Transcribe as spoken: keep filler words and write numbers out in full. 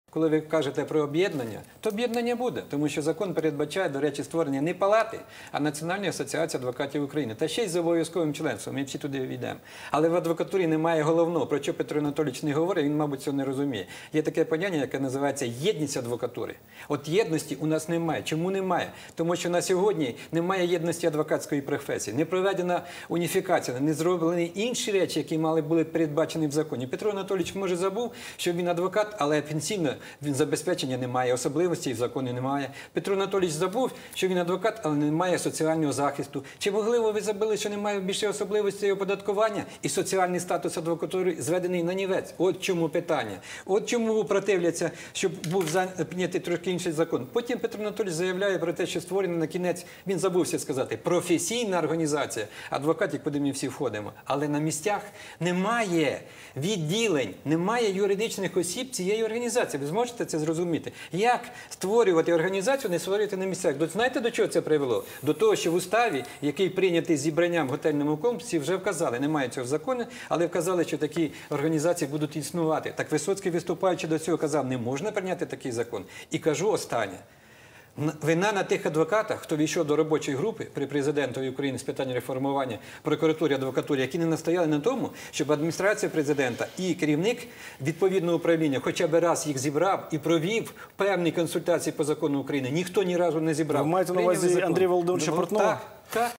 Коли ви кажете про об'єднання, то об'єднання буде, тому що закон передбачає, до речі, створення не палати, а Національної асоціації адвокатів України. Та ще й з обов'язковим членством, ми всі туди війдемо. Але в адвокатурі немає головного, про що Петро Анатолійович не говорить, він, мабуть, цього не розуміє. Є таке поняття, яке називається єдність адвокатури. От єдності у нас немає. Чому немає? Тому що на сьогодні немає єдності адвокатської професії, не проведена уніфікація, не зроблені інші речі, які мали були передбачені в законі. Петро Анатолійович, може, забув, що він адвокат, але пенсійно він забезпечення немає, особливостей в законі немає. Петро Анатолійович забув, що він адвокат, але немає соціального захисту. Чи можливо ви забули, що немає більше особливостей оподаткування і соціальний статус адвокатури зведений на нівець? От чому питання. От чому противляться, щоб був прийнятий трошки інший закон. Потім Петро Анатолійович заявляє про те, що створена на кінець, він забувся сказати, професійна організація адвокатів, куди ми всі входимо. Але на місцях немає відділень, немає юридичних осіб цієї організації. Ви зможете це зрозуміти? Як створювати організацію, не створювати на місцях? Знаєте, до чого це привело? До того, що в уставі, який прийнятий зібранням в готельному комплексі, вже вказали, немає цього в законі, але вказали, що такі організації будуть існувати. Так Висоцький, виступаючи до цього, казав, не можна прийняти такий закон. І кажу останнє. Вина на тих адвокатах, хто війшов до робочої групи при президентові України з питань реформування прокуратури і адвокатури, які не настояли на тому, щоб адміністрація президента і керівник відповідного управління хоча б раз їх зібрав і провів певні консультації по закону України. Ніхто ні разу не зібрав. Ви маєте на увазі Андрія Володимировича Портнова? Так, так.